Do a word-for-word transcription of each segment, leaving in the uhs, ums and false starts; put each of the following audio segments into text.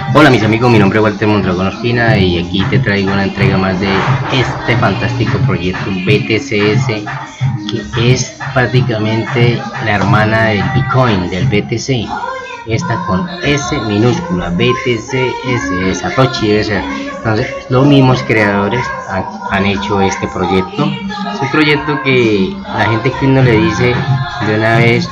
Hola mis amigos, mi nombre es Walter Mondragón Ospina y aquí te traigo una entrega más de este fantástico proyecto B T C S, que es prácticamente la hermana del Bitcoin, del B T C. Esta con S minúscula, B T C S, Satoshi debe ser. Entonces los mismos creadores han, han hecho este proyecto. Es un proyecto que la gente que uno le dice de una vez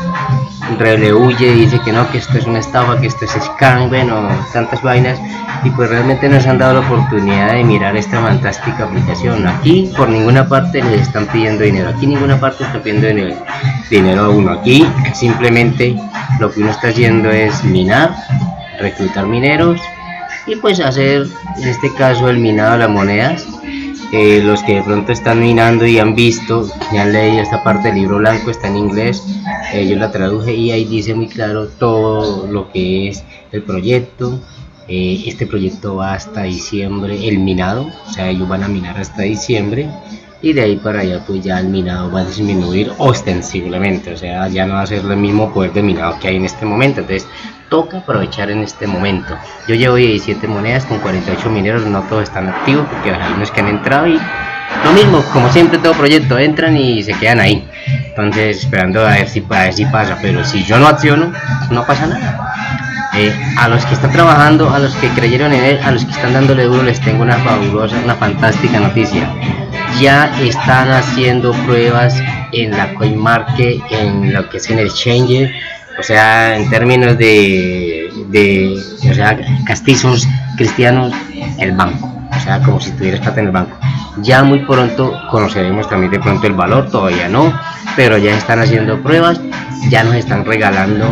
le huye, dice que no, que esto es una estafa, que esto es scam, bueno, tantas vainas, y pues realmente nos han dado la oportunidad de mirar esta fantástica aplicación. Aquí por ninguna parte les están pidiendo dinero, aquí ninguna parte está pidiendo dinero, dinero a uno. Aquí simplemente lo que uno está haciendo es minar, reclutar mineros y pues hacer, en este caso, el minado de las monedas. Eh, los que de pronto están minando y han visto, ya han leído esta parte del libro blanco, está en inglés, eh, yo la traduje y ahí dice muy claro todo lo que es el proyecto. Eh, este proyecto va hasta diciembre, el minado, o sea, ellos van a minar hasta diciembre y de ahí para allá pues ya el minado va a disminuir ostensiblemente, o sea, ya no va a ser el mismo poder de minado que hay en este momento. Entonces toca aprovechar en este momento. Yo llevo diecisiete monedas con cuarenta y ocho mineros, no todos están activos porque hay unos que han entrado y lo mismo, como siempre todo proyecto, entran y se quedan ahí. Entonces esperando a ver si, a ver si pasa, pero si yo no acciono, no pasa nada. Eh, a los que están trabajando, a los que creyeron en él, a los que están dándole duro, les tengo una fabulosa, una fantástica noticia. Ya están haciendo pruebas en la CoinMarket, en lo que es en el Exchange, o sea, en términos de, de o sea, castizos cristianos, el banco, o sea, como si tuvieras plata en el banco. Ya muy pronto conoceremos también de pronto el valor, todavía no, pero ya están haciendo pruebas, ya nos están regalando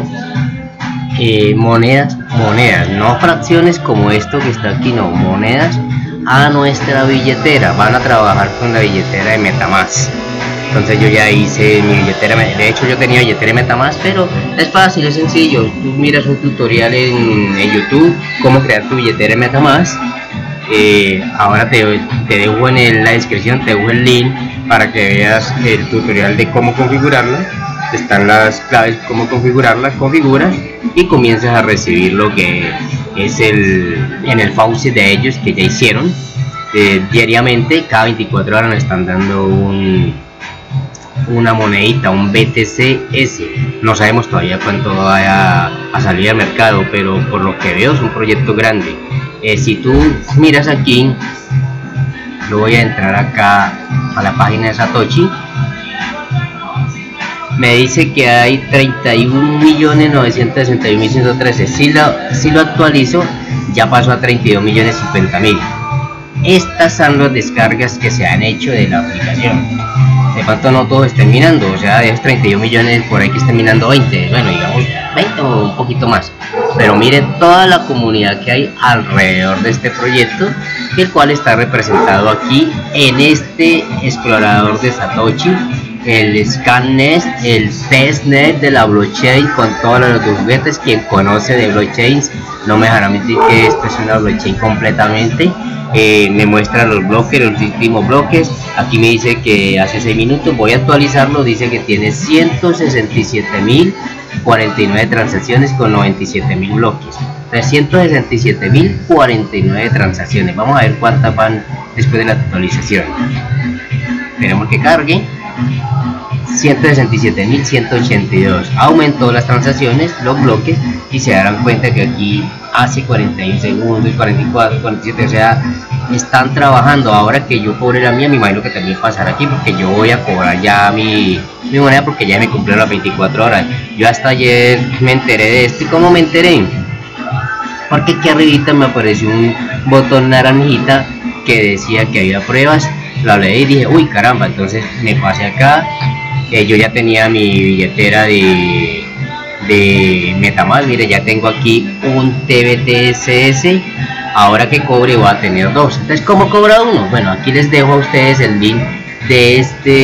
eh, monedas, monedas, no fracciones como esto que está aquí, no, monedas a nuestra billetera. Van a trabajar con la billetera de MetaMask. Entonces yo ya hice mi billetera, de hecho yo tenía billetera MetaMask, pero es fácil, es sencillo. Tú miras un tutorial en, en YouTube, cómo crear tu billetera MetaMask. Eh, ahora te, te dejo en el, la descripción, te dejo el link para que veas el tutorial de cómo configurarla. Están las claves, cómo configurarla, configuras y comienzas a recibir lo que es el, en el faucet de ellos que ya hicieron. Eh, diariamente, cada veinticuatro horas nos están dando un una monedita, un B T C S. No sabemos todavía cuánto vaya a salir al mercado, pero por lo que veo es un proyecto grande. Eh, si tú miras aquí, yo voy a entrar acá a la página de Satoshi, me dice que hay treinta y un millones novecientos sesenta y un mil ciento trece. Si lo, si lo actualizo, ya pasó a treinta y dos millones cincuenta mil. Estas son las descargas que se han hecho de la aplicación. De pronto no todos estén minando, o sea, de esos treinta y un millones por ahí que estén minando veinte, bueno, digamos veinte o un poquito más. Pero miren toda la comunidad que hay alrededor de este proyecto, el cual está representado aquí en este explorador de Satoshi, el ScanNet, el testnet de la blockchain con todos los juguetes. Quien conoce de blockchains no me dejará mentir que esto es una blockchain completamente. Eh, me muestra los bloques, los últimos bloques. Aquí me dice que hace seis minutos, voy a actualizarlo, dice que tiene ciento sesenta y siete mil cuarenta y nueve transacciones con noventa y siete mil bloques. trescientos sesenta y siete mil cuarenta y nueve transacciones. Vamos a ver cuántas van después de la actualización. Esperemos que cargue. ciento sesenta y siete mil ciento ochenta y dos. Aumentó las transacciones, los bloques, y se darán cuenta que aquí hace cuarenta y un segundos, cuarenta y cuatro, cuarenta y siete, o sea, están trabajando. Ahora que yo cobre la mía, me imagino que también pasará aquí, porque yo voy a cobrar ya mi, mi moneda, porque ya me cumplieron las veinticuatro horas. Yo hasta ayer me enteré de esto. ¿Y cómo me enteré? Porque aquí arribita me apareció un botón naranjita que decía que había pruebas. Lo leí y dije, uy caramba, entonces me pasé acá. Eh, yo ya tenía mi billetera de, de MetaMask, mire, ya tengo aquí un T B T S S. Ahora que cobre voy a tener dos. Entonces, ¿cómo cobra uno? Bueno, aquí les dejo a ustedes el link de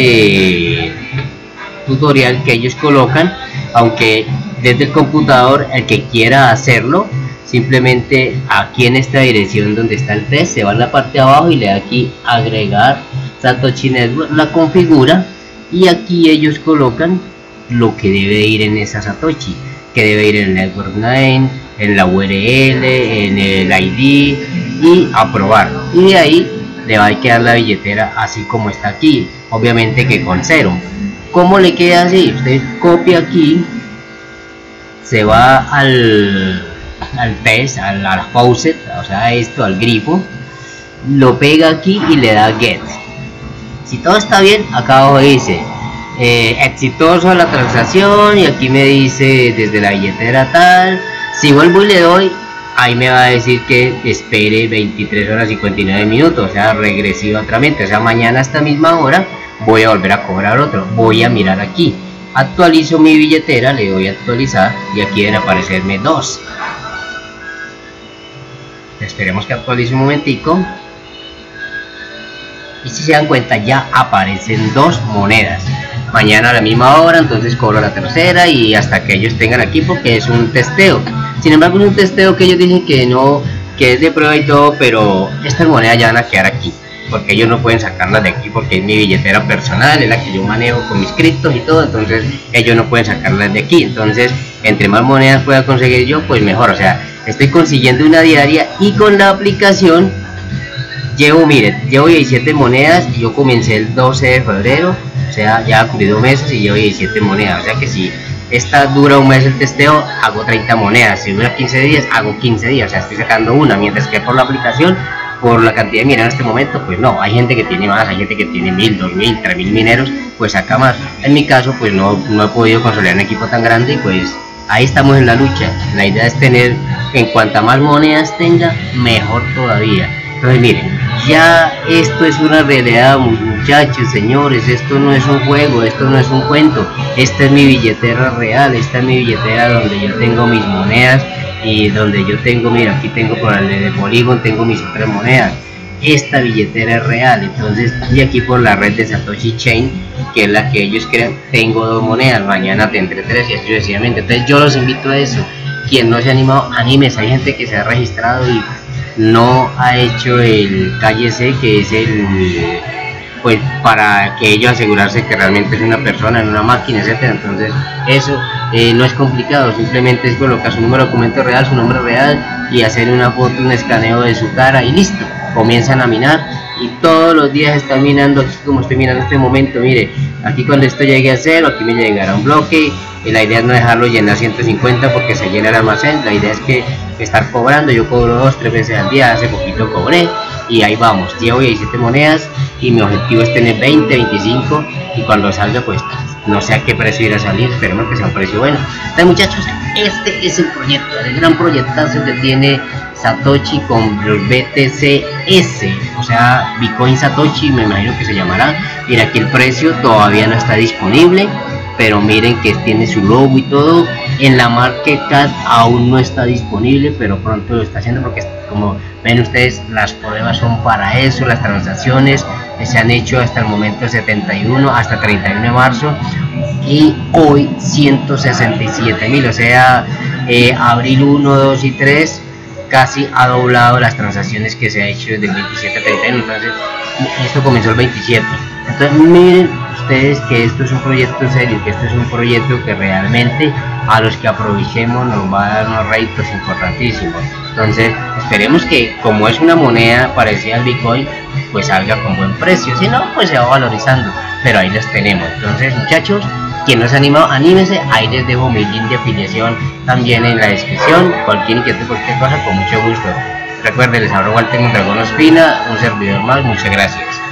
este tutorial que ellos colocan, aunque desde el computador, el que quiera hacerlo, simplemente aquí en esta dirección donde está el test, se va a la parte de abajo y le da aquí agregar Satoshi Network, la configura y aquí ellos colocan lo que debe ir en esa Satoshi, que debe ir en el Network Name, en la U R L, en el I D y aprobar, y de ahí le va a quedar la billetera así como está aquí, obviamente que con cero. ¿Cómo le queda así? Usted copia aquí, se va al, al test, al, al faucet, o sea esto, al grifo, lo pega aquí y le da get. Si todo está bien, acá abajo dice eh, exitoso la transacción, y aquí me dice desde la billetera tal. Si vuelvo y le doy, ahí me va a decir que espere veintitrés horas cincuenta y nueve minutos, o sea regresivamente, o sea mañana a esta misma hora voy a volver a cobrar otro. Voy a mirar aquí, actualizo mi billetera, le doy a actualizar y aquí deben aparecerme dos. Esperemos que actualice un momentico. Y si se dan cuenta, ya aparecen dos monedas. Mañana a la misma hora, entonces cobro la tercera y hasta que ellos tengan aquí, porque es un testeo. Sin embargo, es un testeo que ellos dicen que no, que es de prueba y todo, pero estas monedas ya van a quedar aquí, porque ellos no pueden sacarlas de aquí porque es mi billetera personal, es la que yo manejo con mis criptos y todo, entonces ellos no pueden sacarlas de aquí. Entonces, entre más monedas pueda conseguir yo, pues mejor. O sea, estoy consiguiendo una diaria y con la aplicación llevo, mire, llevo diecisiete monedas y yo comencé el doce de febrero, o sea, ya cumplí dos meses y llevo diecisiete monedas, o sea que si esta dura un mes el testeo, hago treinta monedas, si dura quince días, hago quince días, o sea, estoy sacando una, mientras que por la aplicación, por la cantidad de mineros en este momento, pues no, hay gente que tiene más, hay gente que tiene mil, dos mil, tres mil mineros, pues saca más. En mi caso, pues no, no he podido consolidar un equipo tan grande y pues ahí estamos en la lucha. La idea es tener, en cuanta más monedas tenga, mejor todavía. Entonces miren, ya esto es una realidad, muchachos, señores, esto no es un juego, esto no es un cuento, esta es mi billetera real, esta es mi billetera donde yo tengo mis monedas y donde yo tengo, mira, aquí tengo por el de Polygon, tengo mis otras monedas, esta billetera es real. Entonces, y aquí por la red de Satoshi Chain, que es la que ellos crean, tengo dos monedas, mañana tendré tres y así sucesivamente. Entonces yo los invito a eso, quien no se ha animado, anímese. Hay gente que se ha registrado y no ha hecho el K Y C, que es el, pues para que ellos asegurarse que realmente es una persona en una máquina, etcétera. Entonces eso eh, no es complicado, simplemente es colocar su número de documento real, su nombre real y hacer una foto, un escaneo de su cara y listo, comienzan a minar y todos los días están minando. Aquí como estoy minando en este momento, mire, aquí cuando esto llegue a cero, aquí me llegará un bloque y la idea es no dejarlo llenar ciento cincuenta porque se llena el almacén. La idea es que estar cobrando, yo cobro dos, tres veces al día, hace poquito cobré y ahí vamos, llevo diecisiete monedas y mi objetivo es tener veinte, veinticinco y cuando salga pues no sé a qué precio irá a salir, esperemos que sea un precio bueno. Entonces muchachos, este es el proyecto, el gran proyectazo que tiene Satoshi con los B T C S, o sea Bitcoin Satoshi, me imagino que se llamará. Mira, aquí el precio todavía no está disponible, pero miren que tiene su logo y todo. En la market cap aún no está disponible, pero pronto lo está haciendo porque como ven ustedes, las pruebas son para eso. Las transacciones que se han hecho hasta el momento setenta y uno, hasta treinta y uno de marzo, y hoy ciento sesenta y siete mil, o sea eh, abril uno, dos y tres casi ha doblado las transacciones que se ha hecho desde el veintisiete a treinta y uno. Entonces esto comenzó el veintisiete. Entonces miren ustedes que esto es un proyecto serio, que esto es un proyecto que realmente a los que aprovechemos nos va a dar unos réditos importantísimos. Entonces esperemos que, como es una moneda parecida al Bitcoin, pues salga con buen precio, si no pues se va valorizando, pero ahí les tenemos. Entonces muchachos, quien no se ha animado, anímese. Ahí les dejo mi link de afiliación también en la descripción. Cualquier inquietud, cualquier cosa, con mucho gusto. Recuerden, les hablo Walter Mondragón Ospina, un servidor más. Muchas gracias.